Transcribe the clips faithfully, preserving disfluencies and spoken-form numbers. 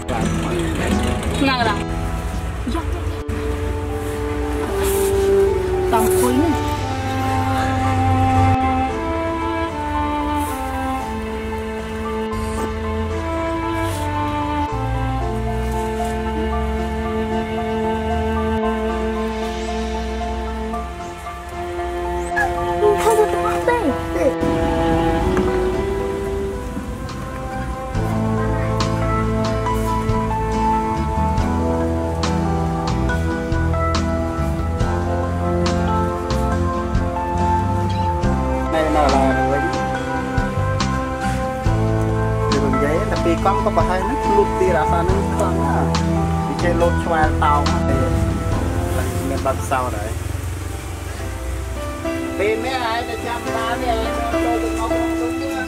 Ngang rồi. Tao khối này. Không được bắt đây. Vì con có phải nó lụt đi ra sao nó con á thì chơi lột xoa tàu thì mình bắt sau đấy vì mấy ai để chăm lá thì nó lột được không đúng chưa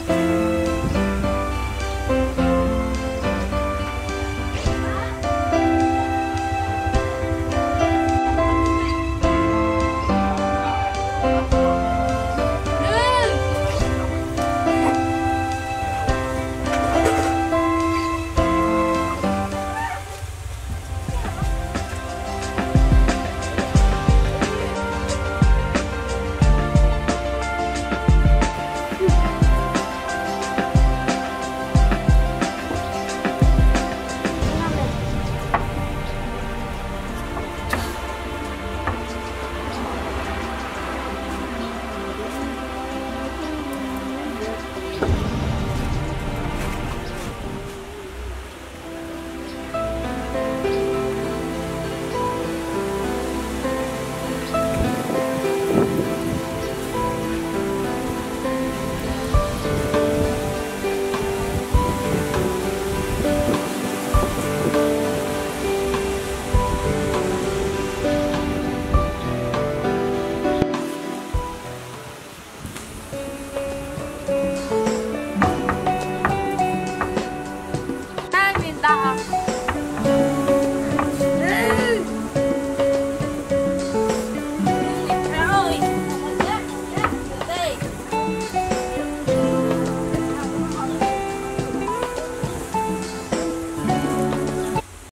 Hãy subscribe cho kênh Ghiền Mì Gõ để không bỏ lỡ